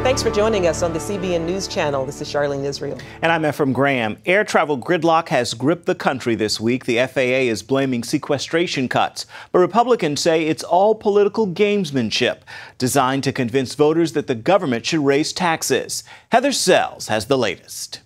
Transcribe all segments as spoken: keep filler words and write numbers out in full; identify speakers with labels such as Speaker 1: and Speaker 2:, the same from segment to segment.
Speaker 1: Thanks for joining us on the C B N News Channel. This is Charlene Israel.
Speaker 2: And I'm Ephraim Graham. Air travel gridlock has gripped the country this week. The F A A is blaming sequestration cuts, but Republicans say it's all political gamesmanship designed to convince voters that the government should raise taxes. Heather Sells has the latest.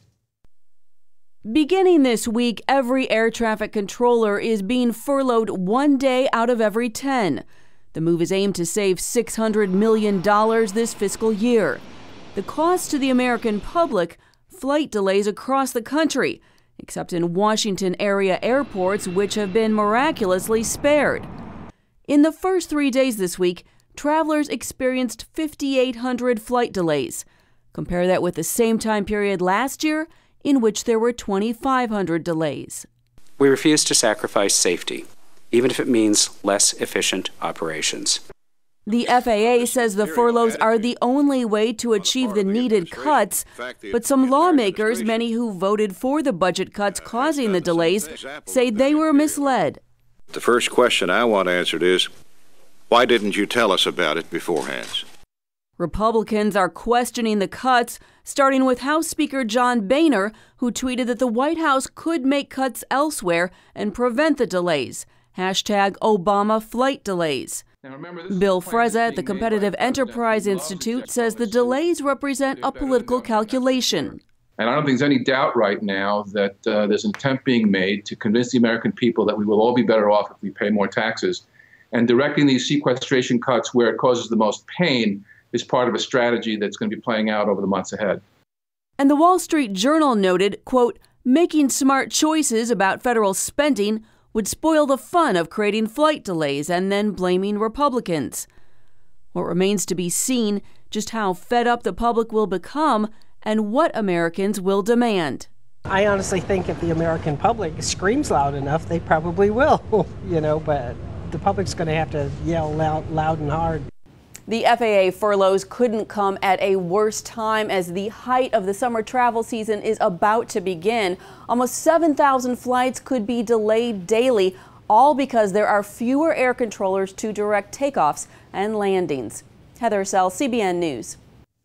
Speaker 3: Beginning this week, every air traffic controller is being furloughed one day out of every ten. The move is aimed to save six hundred million dollars this fiscal year. The cost to the American public, flight delays across the country, except in Washington area airports, which have been miraculously spared. In the first three days this week, travelers experienced five thousand eight hundred flight delays. Compare that with the same time period last year, in which there were two thousand five hundred delays.
Speaker 4: We refuse to sacrifice safety, even if it means less efficient operations.
Speaker 3: The F A A says the furloughs are the only way to achieve the needed cuts, but some lawmakers, many who voted for the budget cuts causing the delays, say they were misled.
Speaker 5: The first question I want answered is, why didn't you tell us about it beforehand?
Speaker 3: Republicans are questioning the cuts, starting with House Speaker John Boehner, who tweeted that the White House could make cuts elsewhere and prevent the delays. Hashtag Obama flight delays. Remember, Bill Frezza at the Competitive Enterprise Institute says the delays represent a political calculation.
Speaker 6: And I don't think there's any doubt right now that uh, there's an attempt being made to convince the American people that we will all be better off if we pay more taxes. And directing these sequestration cuts where it causes the most pain is part of a strategy that's going to be playing out over the months ahead.
Speaker 3: And the Wall Street Journal noted, quote, making smart choices about federal spending would spoil the fun of creating flight delays and then blaming Republicans. What remains to be seen just how fed up the public will become and what Americans will demand.
Speaker 7: I honestly think if the American public screams loud enough, they probably will, you know, but the public's going to have to yell loud, loud and hard.
Speaker 3: The F A A furloughs couldn't come at a worse time as the height of the summer travel season is about to begin. Almost seven thousand flights could be delayed daily, all because there are fewer air controllers to direct takeoffs and landings. Heather Sells, C B N News.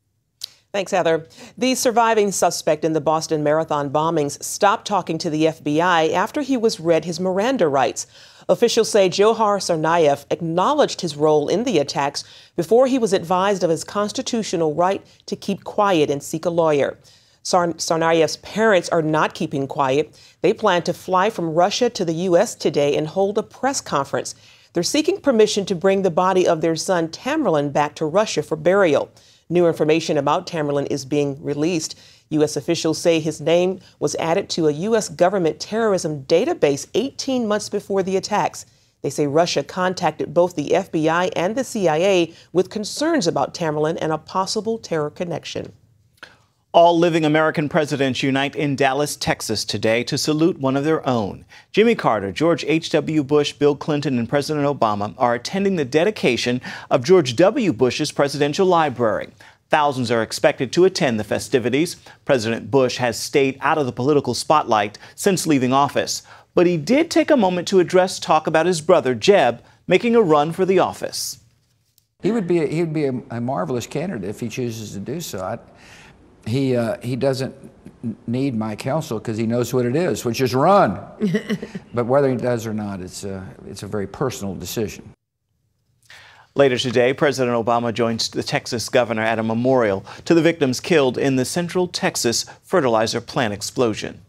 Speaker 1: Thanks, Heather. The surviving suspect in the Boston Marathon bombings stopped talking to the F B I after he was read his Miranda rights. Officials say Dzhokhar Tsarnaev acknowledged his role in the attacks before he was advised of his constitutional right to keep quiet and seek a lawyer. Tsarnaev's parents are not keeping quiet. They plan to fly from Russia to the U S today and hold a press conference. They're seeking permission to bring the body of their son Tamerlan back to Russia for burial. New information about Tamerlan is being released. U S officials say his name was added to a U S government terrorism database eighteen months before the attacks. They say Russia contacted both the F B I and the C I A with concerns about Tamerlan and a possible terror connection.
Speaker 2: All living American presidents unite in Dallas, Texas today to salute one of their own. Jimmy Carter, George H W. Bush, Bill Clinton, and President Obama are attending the dedication of George W. Bush's presidential library. Thousands are expected to attend the festivities. President Bush has stayed out of the political spotlight since leaving office, but he did take a moment to address talk about his brother, Jeb, making a run for the office.
Speaker 8: He would be a, he would be a, a marvelous candidate if he chooses to do so. I, he uh, he doesn't need my counsel because he knows what it is, which is run. But whether he does or not, it's a, it's a very personal decision.
Speaker 2: Later today, President Obama joins the Texas governor at a memorial to the victims killed in the Central Texas fertilizer plant explosion.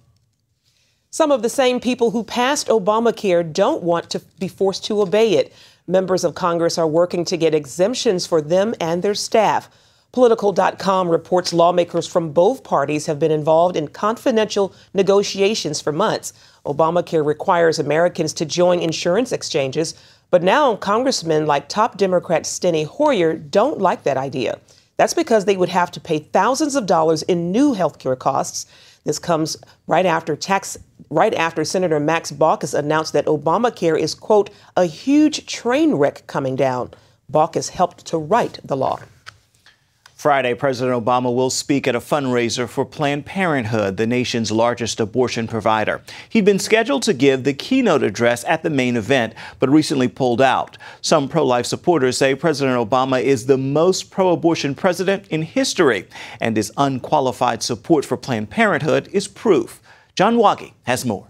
Speaker 1: Some of the same people who passed Obamacare don't want to be forced to obey it. Members of Congress are working to get exemptions for them and their staff. Political dot com reports lawmakers from both parties have been involved in confidential negotiations for months. Obamacare requires Americans to join insurance exchanges, but now congressmen like top Democrat Steny Hoyer don't like that idea. That's because they would have to pay thousands of dollars in new health care costs. This comes right after tax, right after Senator Max Baucus announced that Obamacare is, quote, a huge train wreck coming down. Baucus helped to write the law.
Speaker 2: Friday, President Obama will speak at a fundraiser for Planned Parenthood, the nation's largest abortion provider. He'd been scheduled to give the keynote address at the main event, but recently pulled out. Some pro-life supporters say President Obama is the most pro-abortion president in history, and his unqualified support for Planned Parenthood is proof. John Waggy has more.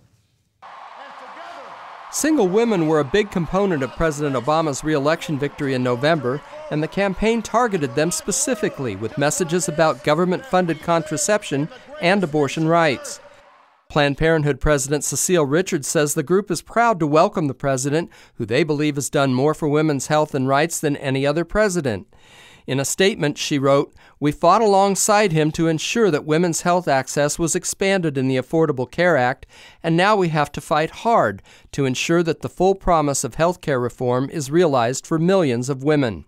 Speaker 9: Single women were a big component of President Obama's re-election victory in November, and the campaign targeted them specifically with messages about government-funded contraception and abortion rights. Planned Parenthood President Cecile Richards says the group is proud to welcome the president, who they believe has done more for women's health and rights than any other president. In a statement, she wrote, "We fought alongside him to ensure that women's health access was expanded in the Affordable Care Act, and now we have to fight hard to ensure that the full promise of health care reform is realized for millions of women."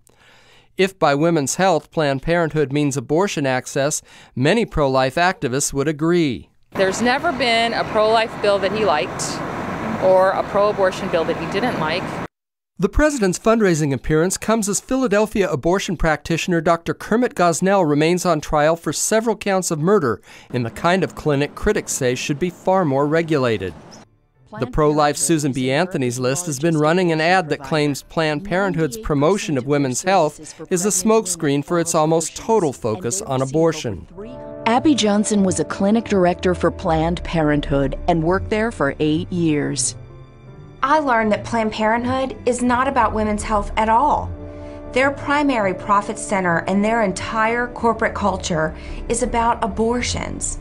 Speaker 9: If by women's health Planned Parenthood means abortion access, many pro-life activists would agree.
Speaker 10: There's never been a pro-life bill that he liked or a pro-abortion bill that he didn't like.
Speaker 9: The president's fundraising appearance comes as Philadelphia abortion practitioner Doctor Kermit Gosnell remains on trial for several counts of murder in the kind of clinic critics say should be far more regulated. The pro-life Susan B. Anthony's List has been running an ad that claims Planned Parenthood's promotion of women's health is a smokescreen for its almost total focus on abortion.
Speaker 11: Abby Johnson was a clinic director for Planned Parenthood and worked there for eight years.
Speaker 12: I learned that Planned Parenthood is not about women's health at all. Their primary profit center and their entire corporate culture is about abortions.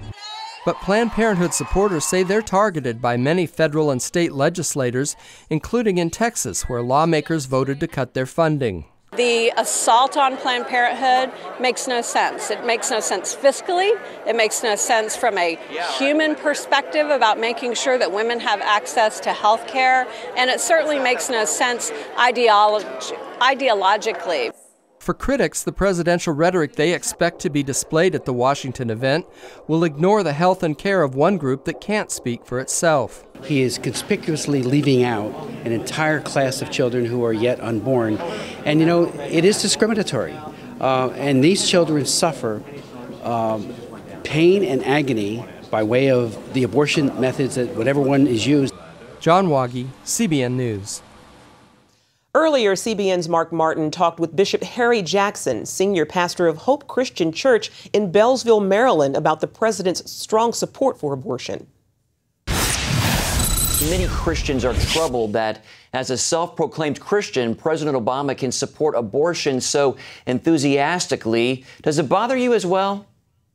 Speaker 9: But Planned Parenthood supporters say they're targeted by many federal and state legislators, including in Texas, where lawmakers voted to cut their funding.
Speaker 13: The assault on Planned Parenthood makes no sense. It makes no sense fiscally. It makes no sense from a human perspective about making sure that women have access to health care. And it certainly makes no sense ideolo- ideologically.
Speaker 9: For critics, the presidential rhetoric they expect to be displayed at the Washington event will ignore the health and care of one group that can't speak for itself.
Speaker 14: He is conspicuously leaving out an entire class of children who are yet unborn. And, you know, it is discriminatory. Uh, and these children suffer um, pain and agony by way of the abortion methods that whatever one is used.
Speaker 9: John Waggy, C B N News.
Speaker 1: Earlier, C B N's Mark Martin talked with Bishop Harry Jackson, senior pastor of Hope Christian Church in Bellsville, Maryland, about the president's strong support for abortion.
Speaker 15: Many Christians are troubled that, as a self-proclaimed Christian, President Obama can support abortion so enthusiastically. Does it bother you as well?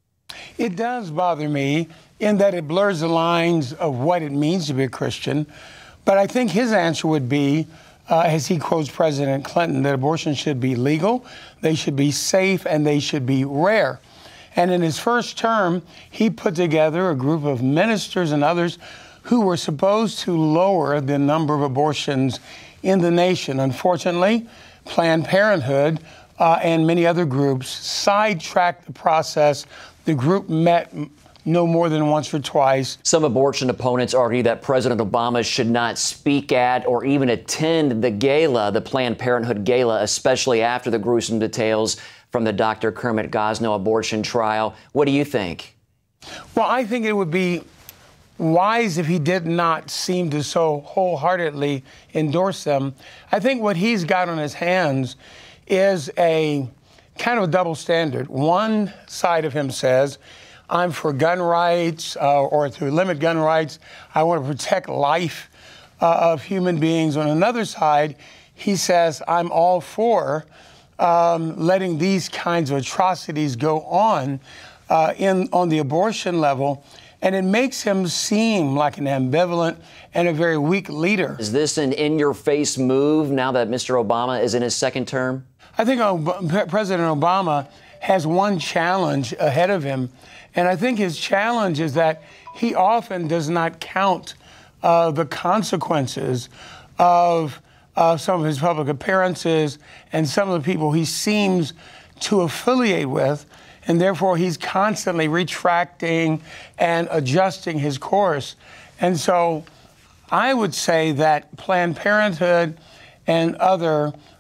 Speaker 16: It does bother me in that it blurs the lines of what it means to be a Christian. But I think his answer would be, Uh, as he quotes President Clinton, that abortion should be legal, they should be safe, and they should be rare. And in his first term, he put together a group of ministers and others who were supposed to lower the number of abortions in the nation. Unfortunately, Planned Parenthood uh, and many other groups sidetracked the process. The group met no more than once or twice.
Speaker 15: Some abortion opponents argue that President Obama should not speak at or even attend the gala, the Planned Parenthood gala, especially after the gruesome details from the Doctor Kermit Gosnell abortion trial. What do you think?
Speaker 16: Well, I think it would be wise if he did not seem to so wholeheartedly endorse them. I think what he's got on his hands is a kind of a double standard. One side of him says, I'm for gun rights, uh, or to limit gun rights. I want to protect life uh, of human beings. On another side, he says, I'm all for um, letting these kinds of atrocities go on uh, in on the abortion level. And it makes him seem like an ambivalent and a very weak leader.
Speaker 15: Is this an in-your-face move now that Mister Obama is in his second term?
Speaker 16: I think Ob- President Obama has one challenge ahead of him. And I think his challenge is that he often does not count uh, the consequences of uh, some of his public appearances and some of the people he seems to affiliate with. And therefore, he's constantly retracting and adjusting his course. And so I would say that Planned Parenthood and other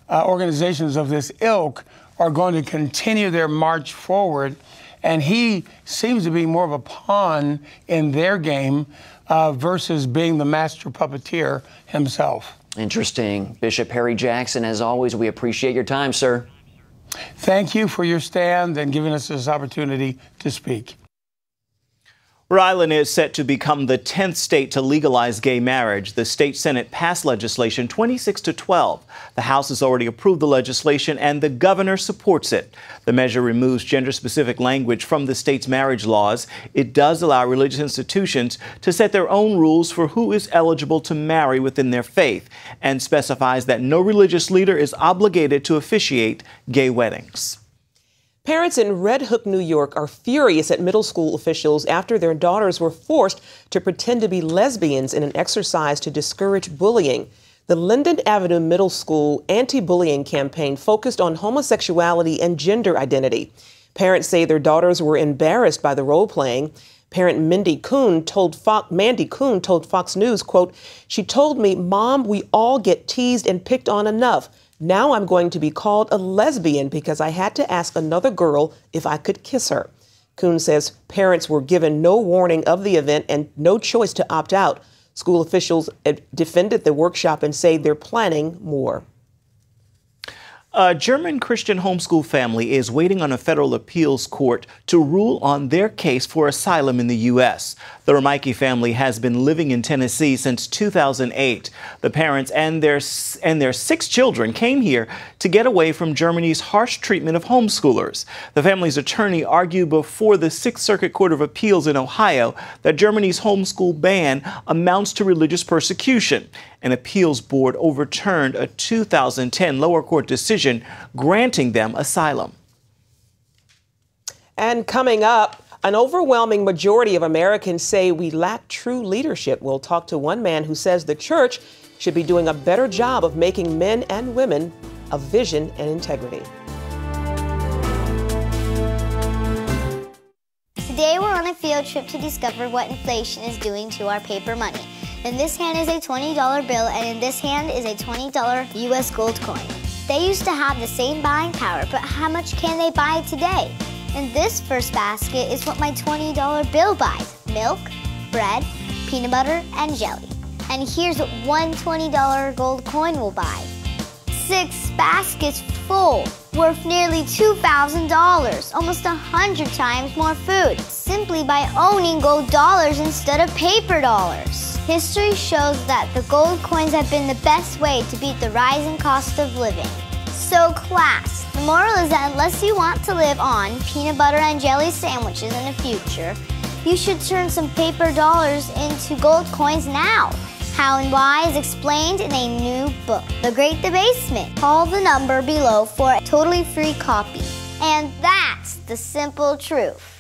Speaker 16: uh, organizations of this ilk are going to continue their march forward. And he seems to be more of a pawn in their game uh, versus being the master puppeteer himself.
Speaker 15: Interesting. Bishop Harry Jackson, as always, we appreciate your time, sir.
Speaker 16: Thank you for your stand and giving us this opportunity to speak.
Speaker 2: Rhode Island is set to become the tenth state to legalize gay marriage. The state Senate passed legislation twenty-six to twelve. The House has already approved the legislation and the governor supports it. The measure removes gender-specific language from the state's marriage laws. It does allow religious institutions to set their own rules for who is eligible to marry within their faith and specifies that no religious leader is obligated to officiate gay weddings.
Speaker 1: Parents in Red Hook, New York are furious at middle school officials after their daughters were forced to pretend to be lesbians in an exercise to discourage bullying. The Linden Avenue Middle School anti-bullying campaign focused on homosexuality and gender identity. Parents say their daughters were embarrassed by the role-playing. Parent Mindy Kuhn told Fox, Mandy Kuhn told Fox News, quote, "She told me, 'Mom, we all get teased and picked on enough. Now I'm going to be called a lesbian because I had to ask another girl if I could kiss her.'" Kuhn says parents were given no warning of the event and no choice to opt out. School officials defended the workshop and say they're planning more.
Speaker 2: A German Christian homeschool family is waiting on a federal appeals court to rule on their case for asylum in the U S. The Romeike family has been living in Tennessee since two thousand eight. The parents and their, and their six children came here to get away from Germany's harsh treatment of homeschoolers. The family's attorney argued before the Sixth Circuit Court of Appeals in Ohio that Germany's homeschool ban amounts to religious persecution. An appeals board overturned a two thousand ten lower court decision granting them asylum.
Speaker 1: And coming up, an overwhelming majority of Americans say we lack true leadership. We'll talk to one man who says the church should be doing a better job of making men and women of vision and integrity.
Speaker 17: Today we're on a field trip to discover what inflation is doing to our paper money. In this hand is a twenty dollar bill, and in this hand is a twenty dollar U S gold coin. They used to have the same buying power, but how much can they buy today? In this first basket is what my twenty dollar bill buys: milk, bread, peanut butter, and jelly. And here's what one twenty dollar gold coin will buy: six baskets full, worth nearly two thousand dollars, almost one hundred times more food, simply by owning gold dollars instead of paper dollars. History shows that the gold coins have been the best way to beat the rising cost of living. So class, the moral is that unless you want to live on peanut butter and jelly sandwiches in the future, you should turn some paper dollars into gold coins now. How and why is explained in a new book, The Great Debasement. Call the number below for a totally free copy. And that's the simple truth.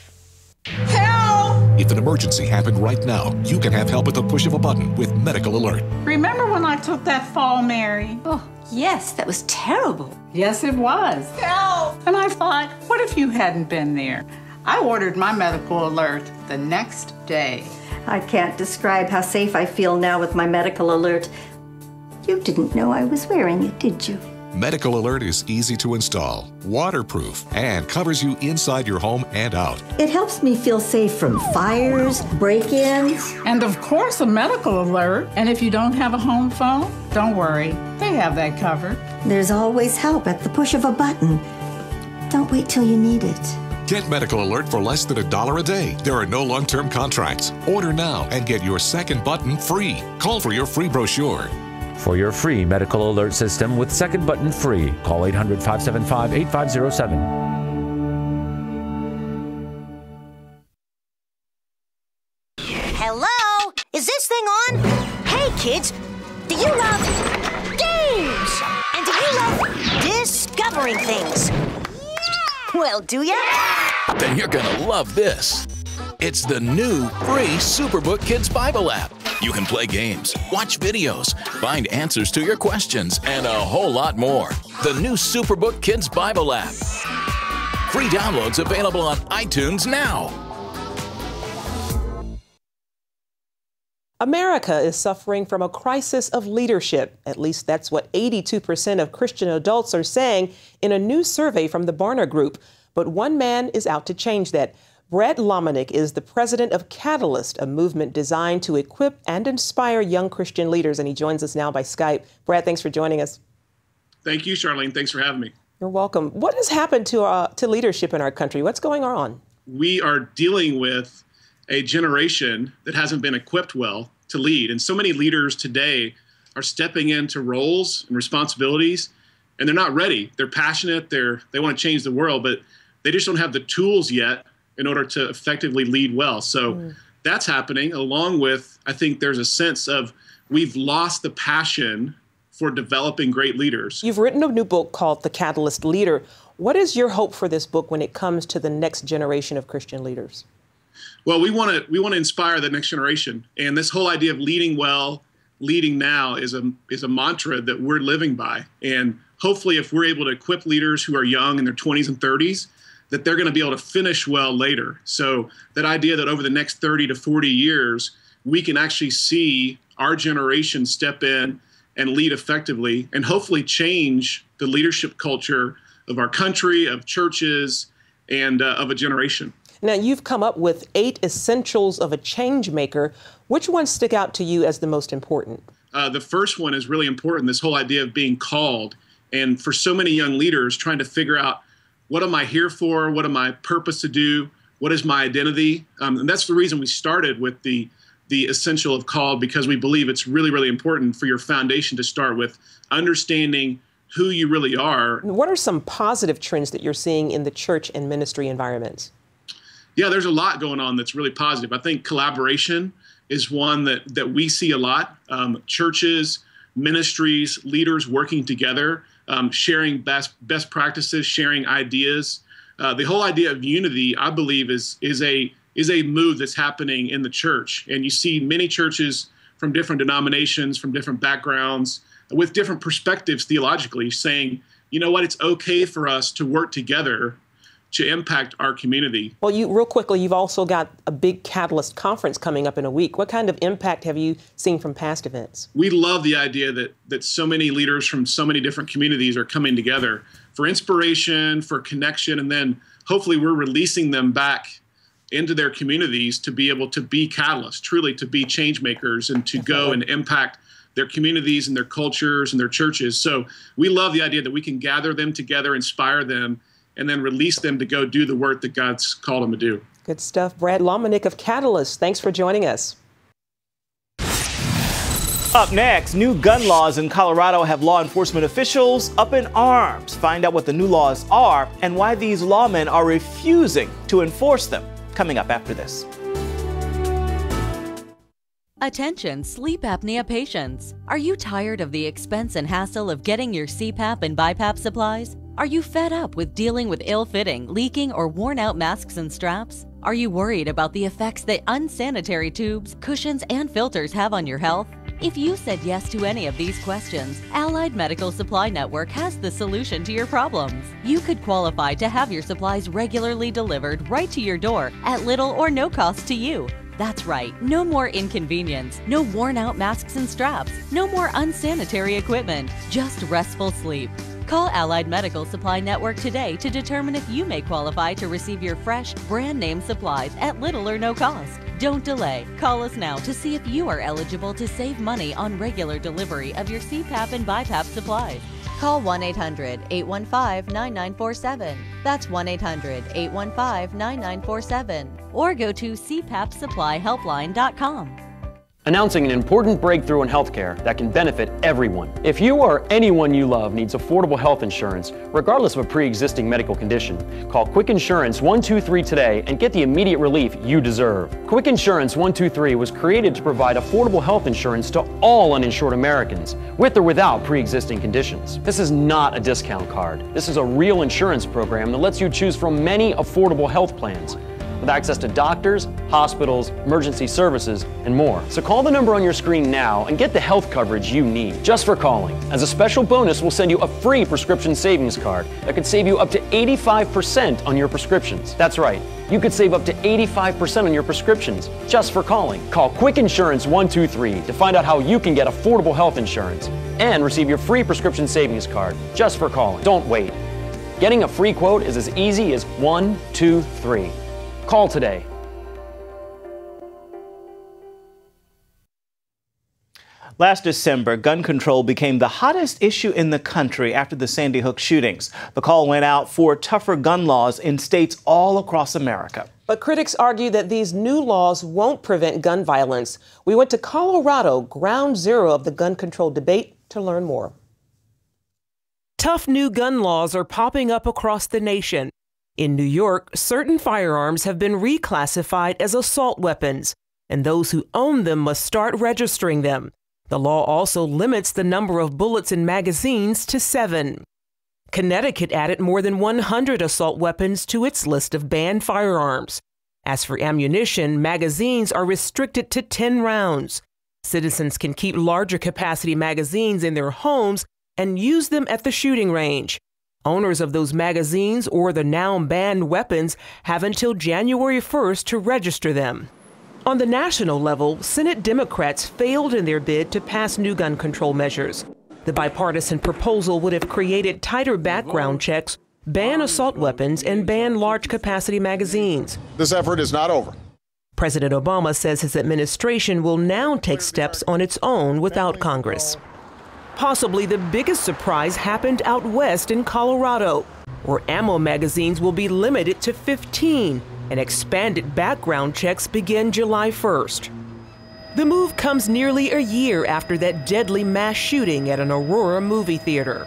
Speaker 18: If an emergency happened right now, you can have help at the push of a button with Medical Alert.
Speaker 19: Remember when I took that fall, Mary? Oh, yes, that was terrible. Yes, it was. Help! And I thought, what if you hadn't been there? I ordered my Medical Alert the next day.
Speaker 20: I can't describe how safe I feel now with my Medical Alert. You didn't know I was wearing it, did you?
Speaker 18: Medical Alert is easy to install, waterproof, and covers you inside your home and out.
Speaker 20: It helps me feel safe from fires, break-ins.
Speaker 19: And of course, a Medical Alert. And if you don't have a home phone, don't worry, they have that covered.
Speaker 20: There's always help at the push of a button. Don't wait till you need it.
Speaker 18: Get Medical Alert for less than a dollar a day. There are no long-term contracts. Order now and get your second button free. Call for your free brochure.
Speaker 21: For your free Medical Alert system with second button free, call eight hundred, five seven five, eight five zero seven.
Speaker 22: Hello? Is this thing on? Hey, kids, do you love games? And do you love discovering things? Well, do ya?
Speaker 23: Then you're gonna love this. It's the new free Superbook Kids Bible app. You can play games, watch videos, find answers to your questions, and a whole lot more. The new Superbook Kids Bible app. Free downloads available on iTunes now.
Speaker 1: America is suffering from a crisis of leadership. At least that's what eighty-two percent of Christian adults are saying in a new survey from the Barna Group. But one man is out to change that. Brad Lomenick is the president of Catalyst, a movement designed to equip and inspire young Christian leaders, and he joins us now by Skype. Brad, thanks for joining us.
Speaker 4: Thank you, Charlene. Thanks for having me.
Speaker 1: You're welcome. What has happened to, uh, to leadership in our country? What's going on?
Speaker 4: We are dealing with a generation that hasn't been equipped well to lead. And so many leaders today are stepping into roles and responsibilities, and they're not ready. They're passionate, they're, they want to change the world, but they just don't have the tools yet in order to effectively lead well. So mm. that's happening, along with, I think there's a sense of we've lost the passion for developing great leaders.
Speaker 1: You've written a new book called The Catalyst Leader. What is your hope for this book when it comes to the next generation of Christian leaders?
Speaker 4: Well, we want to we want to inspire the next generation, and this whole idea of leading well, leading now is a is a mantra that we're living by. And hopefully, if we're able to equip leaders who are young in their twenties and thirties, that they're going to be able to finish well later. So that idea that over the next thirty to forty years, we can actually see our generation step in and lead effectively, and hopefully change the leadership culture of our country, of churches, and uh, of a generation.
Speaker 1: Now, you've come up with eight essentials of a change maker. Which ones stick out to you as the most important?
Speaker 4: Uh, the first one is really important, this whole idea of being called. And for so many young leaders, trying to figure out, what am I here for? What am I purpose to do? What is my identity? Um, and that's the reason we started with the, the essential of called, because we believe it's really, really important for your foundation to start with understanding who you really are.
Speaker 1: What are some positive trends that you're seeing in the church and ministry environments?
Speaker 4: Yeah, there's a lot going on that's really positive. I think collaboration is one that, that we see a lot. Um, churches, ministries, leaders working together, um, sharing best best practices, sharing ideas. Uh, the whole idea of unity, I believe, is is a is a move that's happening in the church. And you see many churches from different denominations, from different backgrounds, with different perspectives theologically, saying, you know what, it's okay for us to work together to impact our community.
Speaker 1: Well, you real quickly, you've also got a big Catalyst conference coming up in a week. What kind of impact have you seen from past events?
Speaker 4: We love the idea that that so many leaders from so many different communities are coming together for inspiration, for connection, and then hopefully we're releasing them back into their communities to be able to be catalysts, truly to be change makers, and to Definitely. go and impact their communities and their cultures and their churches. So we love the idea that we can gather them together, inspire them, and then release them to go do the work that God's called them to do.
Speaker 1: Good stuff. Brad Lomenick of Catalyst, thanks for joining us.
Speaker 2: Up next, new gun laws in Colorado have law enforcement officials up in arms. Find out what the new laws are and why these lawmen are refusing to enforce them. Coming up after this.
Speaker 5: Attention sleep apnea patients. Are you tired of the expense and hassle of getting your C PAP and BiPAP supplies? Are you fed up with dealing with ill-fitting, leaking, or worn-out masks and straps? Are you worried about the effects that unsanitary tubes, cushions, and filters have on your health? If you said yes to any of these questions, Allied Medical Supply Network has the solution to your problems. You could qualify to have your supplies regularly delivered right to your door at little or no cost to you. That's right, no more inconvenience, no worn-out masks and straps, no more unsanitary equipment, just restful sleep. Call Allied Medical Supply Network today to determine if you may qualify to receive your fresh, brand-name supplies at little or no cost. Don't delay. Call us now to see if you are eligible to save money on regular delivery of your C PAP and BiPAP supplies. Call one eight hundred, eight one five, nine nine four seven. That's one eight hundred, eight one five, nine nine four seven. Or go to c pap supply helpline dot com.
Speaker 6: Announcing an important breakthrough in healthcare that can benefit everyone. If you or anyone you love needs affordable health insurance, regardless of a pre-existing medical condition, call Quick Insurance one two three today and get the immediate relief you deserve. Quick Insurance one two three was created to provide affordable health insurance to all uninsured Americans, with or without pre-existing conditions. This is not a discount card. This is a real insurance program that lets you choose from many affordable health plans. with access to doctors, hospitals, emergency services, and more. So call the number on your screen now and get the health coverage you need just for calling. As a special bonus, we'll send you a free prescription savings card that could save you up to eighty-five percent on your prescriptions. That's right. You could save up to eighty-five percent on your prescriptions just for calling. Call Quick Insurance one two three to find out how you can get affordable health insurance and receive your free prescription savings card just for calling. Don't wait. Getting a free quote is as easy as one, two, three. Call today.
Speaker 2: Last December, gun control became the hottest issue in the country after the Sandy Hook shootings. The call went out for tougher gun laws in states all across America.
Speaker 1: But critics argue that these new laws won't prevent gun violence. We went to Colorado, ground zero of the gun control debate, to learn more. Tough new gun laws are popping up across the nation. In New York, certain firearms have been reclassified as assault weapons, and those who own them must start registering them. The law also limits the number of bullets in magazines to seven. Connecticut added more than one hundred assault weapons to its list of banned firearms. As for ammunition, magazines are restricted to ten rounds. Citizens can keep larger capacity magazines in their homes and use them at the shooting range. Owners of those magazines or the now banned weapons have until January first to register them. On the national level, Senate Democrats failed in their bid to pass new gun control measures. The bipartisan proposal would have created tighter background checks, ban assault weapons, and ban large capacity magazines.
Speaker 3: This effort is not over.
Speaker 1: President Obama says his administration will now take steps on its own without Congress. Possibly the biggest surprise happened out west in Colorado, where ammo magazines will be limited to fifteen, and expanded background checks begin July first. The move comes nearly a year after that deadly mass shooting at an Aurora movie theater.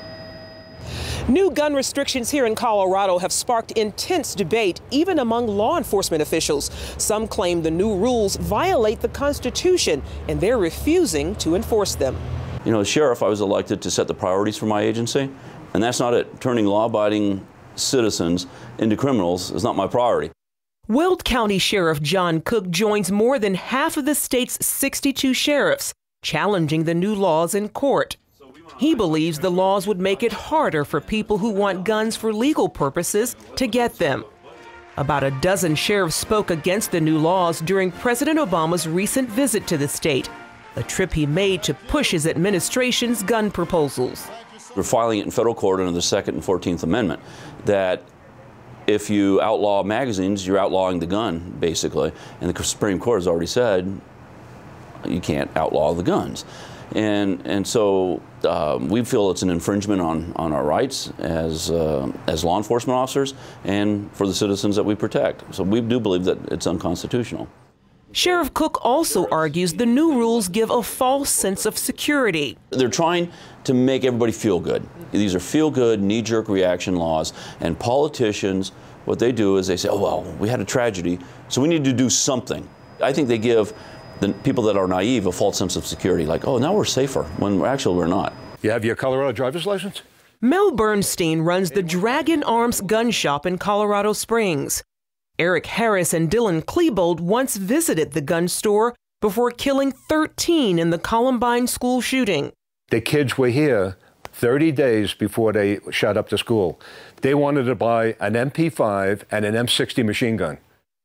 Speaker 1: New gun restrictions here in Colorado have sparked intense debate, even among law enforcement officials. Some claim the new rules violate the Constitution, and they're refusing to enforce them.
Speaker 7: You know, as sheriff, I was elected to set the priorities for my agency, and that's not it. Turning law-abiding citizens into criminals is not my priority.
Speaker 1: Weld County Sheriff John Cook joins more than half of the state's sixty-two sheriffs, challenging the new laws in court. He believes the laws would make it harder for people who want guns for legal purposes to get them. About a dozen sheriffs spoke against the new laws during President Obama's recent visit to the state, a trip he made to push his administration's gun proposals.
Speaker 7: We're filing it in federal court under the Second and Fourteenth Amendment that if you outlaw magazines, you're outlawing the gun, basically. And the Supreme Court has already said you can't outlaw the guns. And, and so um, we feel it's an infringement on, on our rights as, uh, as law enforcement officers and for the citizens that we protect. So we do believe that it's unconstitutional.
Speaker 1: Sheriff Cook also argues the new rules give a false sense of security.
Speaker 7: They're trying to make everybody feel good. These are feel-good, knee-jerk reaction laws, and politicians, what they do is they say, oh, well, we had a tragedy, so we need to do something. I think they give the people that are naive a false sense of security, like, oh, now we're safer, when we're, actually we're not.
Speaker 3: You have your Colorado driver's license?
Speaker 1: Mel Bernstein runs the Dragon Arms gun shop in Colorado Springs. Eric Harris and Dylan Klebold once visited the gun store before killing thirteen in the Columbine school shooting.
Speaker 3: The kids were here thirty days before they shot up the school. They wanted to buy an M P five and an M sixty machine gun.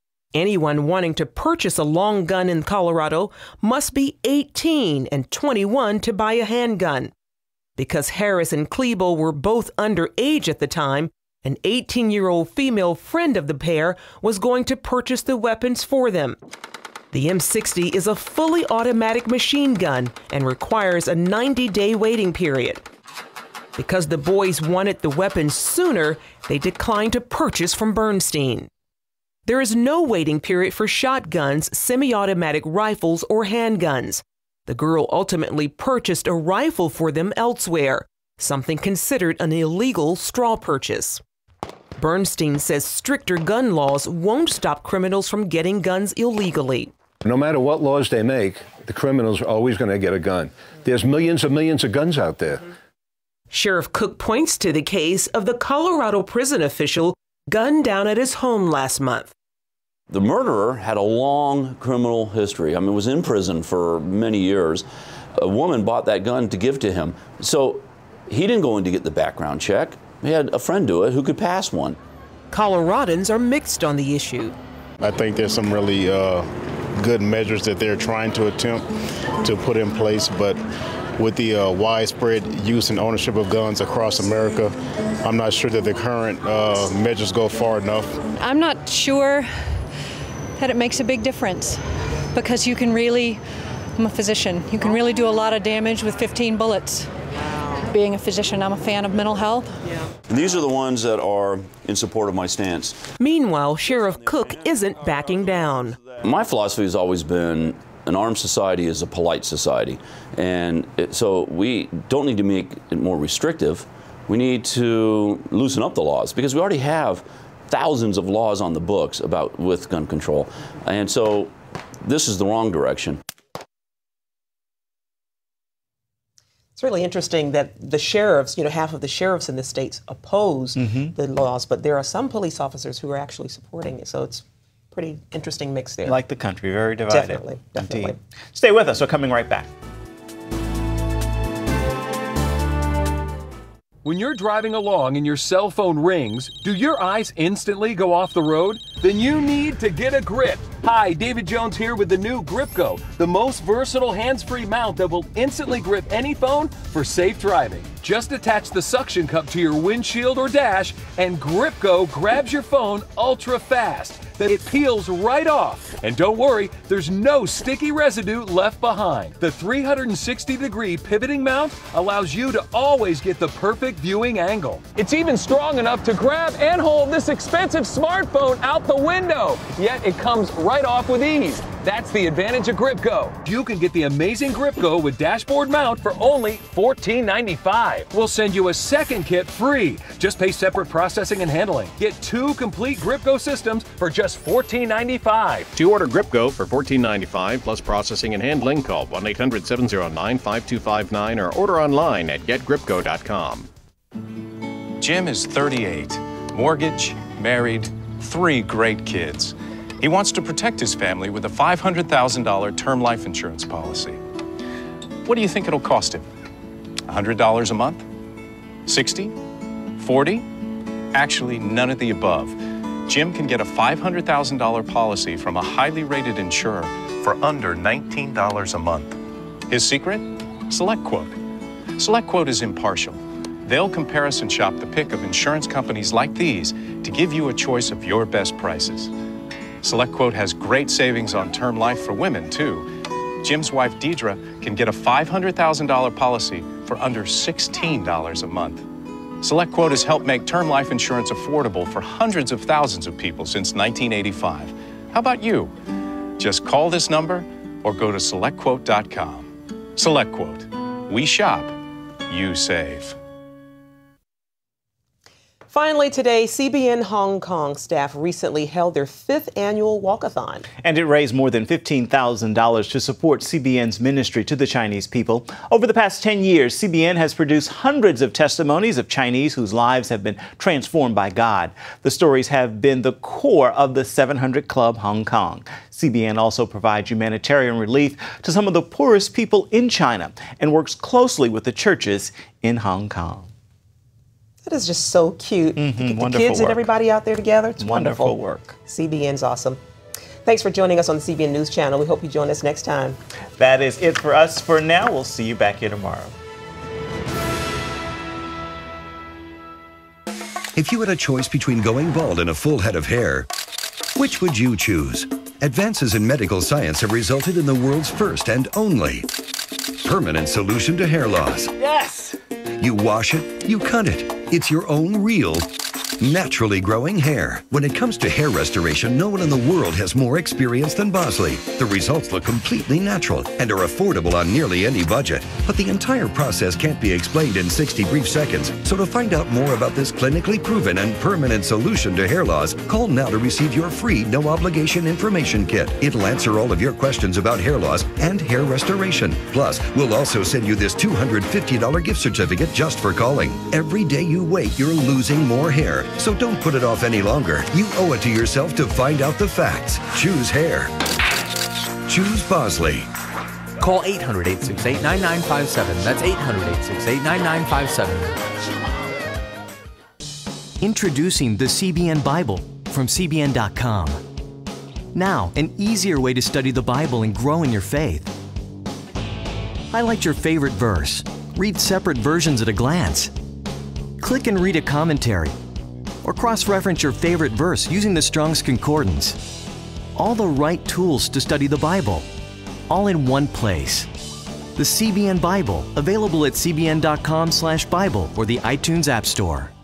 Speaker 1: Anyone wanting to purchase a long gun in Colorado must be eighteen and twenty-one to buy a handgun. Because Harris and Klebold were both underage at the time, an eighteen-year-old female friend of the pair was going to purchase the weapons for them. The M sixty is a fully automatic machine gun and requires a ninety-day waiting period. Because the boys wanted the weapons sooner, they declined to purchase from Bernstein. There is no waiting period for shotguns, semi-automatic rifles, or handguns. The girl ultimately purchased a rifle for them elsewhere, something considered an illegal straw purchase. Bernstein says stricter gun laws won't stop criminals from getting guns illegally.
Speaker 3: No matter what laws they make, the criminals are always going to get a gun. There's millions and millions of guns out there.
Speaker 1: Sheriff Cook points to the case of the Colorado prison official gunned down at his home last month.
Speaker 7: The murderer had a long criminal history. I mean, was in prison for many years. A woman bought that gun to give to him. So he didn't go in to get the background check. He had a friend do it who could pass one.
Speaker 1: Coloradans are mixed on the issue.
Speaker 8: I think there's some really uh, good measures that they're trying to attempt to put in place, but with the uh, widespread use and ownership of guns across America, I'm not sure that the current uh, measures go far enough.
Speaker 10: I'm not sure that it makes a big difference, because you can really, I'm a physician, you can really do a lot of damage with fifteen bullets. Being a physician, I'm a fan of mental health.
Speaker 7: And these are the ones that are in support of my stance.
Speaker 1: Meanwhile, Sheriff Cook isn't backing down.
Speaker 7: My philosophy has always been an armed society is a polite society. And it, so we don't need to make it more restrictive. We need to loosen up the laws, because we already have thousands of laws on the books about with gun control. And so this is the wrong direction.
Speaker 1: It's really interesting that the sheriffs, you know, half of the sheriffs in the states oppose mm-hmm. the laws, but there are some police officers who are actually supporting it. So it's a pretty interesting mix there.
Speaker 2: Like the country, very divided.
Speaker 1: Definitely, definitely.
Speaker 2: Indeed. Stay with us. We're coming right back.
Speaker 11: When you're driving along and your cell phone rings, do your eyes instantly go off the road? Then you need to get a grip. Hi, David Jones here with the new GripGo, the most versatile hands-free mount that will instantly grip any phone for safe driving. Just attach the suction cup to your windshield or dash, and GripGo grabs your phone ultra fast. Then it peels right off. And don't worry, there's no sticky residue left behind. The three hundred sixty degree pivoting mount allows you to always get the perfect viewing angle. It's even strong enough to grab and hold this expensive smartphone out the window. Yet it comes right off with ease. That's the advantage of GripGo. You can get the amazing GripGo with dashboard mount for only fourteen ninety-five. We'll send you a second kit free. Just pay separate processing and handling. Get two complete GripGo systems for just fourteen ninety-five.
Speaker 24: To order GripGo for fourteen ninety-five plus processing and handling, call one eight hundred seven oh nine five two five nine or order online at get grip go dot com.
Speaker 25: Jim is thirty-eight, mortgage, married, three great kids. He wants to protect his family with a five hundred thousand dollars term life insurance policy. What do you think it'll cost him? one hundred dollars a month? sixty? forty? Actually, none of the above. Jim can get a five hundred thousand dollars policy from a highly rated insurer for under nineteen dollars a month. His secret? SelectQuote. SelectQuote is impartial. They'll comparison shop the pick of insurance companies like these to give you a choice of your best prices. SelectQuote has great savings on term life for women, too. Jim's wife, Deidre, can get a five hundred thousand dollars policy for under sixteen dollars a month. SelectQuote has helped make term life insurance affordable for hundreds of thousands of people since nineteen eighty-five. How about you? Just call this number or go to select quote dot com. SelectQuote. We shop, you save.
Speaker 1: Finally today, C B N Hong Kong staff recently held their fifth annual walkathon.
Speaker 2: And it raised more than fifteen thousand dollars to support C B N's ministry to the Chinese people. Over the past ten years, C B N has produced hundreds of testimonies of Chinese whose lives have been transformed by God. The stories have been the core of the seven hundred Club Hong Kong. C B N also provides humanitarian relief to some of the poorest people in China and works closely with the churches in Hong Kong.
Speaker 1: That is just so cute.
Speaker 2: Mm-hmm.
Speaker 1: The kids
Speaker 2: work.
Speaker 1: and everybody out there together. It's
Speaker 2: wonderful.
Speaker 1: wonderful
Speaker 2: work.
Speaker 1: C B N's awesome. Thanks for joining us on the C B N News Channel. We hope you join us next time.
Speaker 2: That is it for us for now. We'll see you back here tomorrow.
Speaker 26: If you had a choice between going bald and a full head of hair, which would you choose? Advances in medical science have resulted in the world's first and only permanent solution to hair loss.
Speaker 2: Yes!
Speaker 26: You wash it, you cut it. It's your own real, naturally growing hair. When it comes to hair restoration, no one in the world has more experience than Bosley. The results look completely natural and are affordable on nearly any budget. But the entire process can't be explained in sixty brief seconds. So to find out more about this clinically proven and permanent solution to hair loss, call now to receive your free no-obligation information kit. It'll answer all of your questions about hair loss and hair restoration. Plus, we'll also send you this two hundred fifty dollars gift certificate just for calling. Every day you wait, you're losing more hair. So don't put it off any longer. You owe it to yourself to find out the facts. Choose hair. Choose Bosley.
Speaker 9: Call eight hundred, eight six eight, nine nine five seven. That's eight hundred, eight six eight, nine nine five seven.
Speaker 12: Introducing the C B N Bible from C B N dot com. Now, an easier way to study the Bible and grow in your faith. Highlight your favorite verse. Read separate versions at a glance. Click and read a commentary. Or cross-reference your favorite verse using the Strong's Concordance. All the right tools to study the Bible, all in one place. The C B N Bible, available at C B N dot com slash Bible or the iTunes App Store.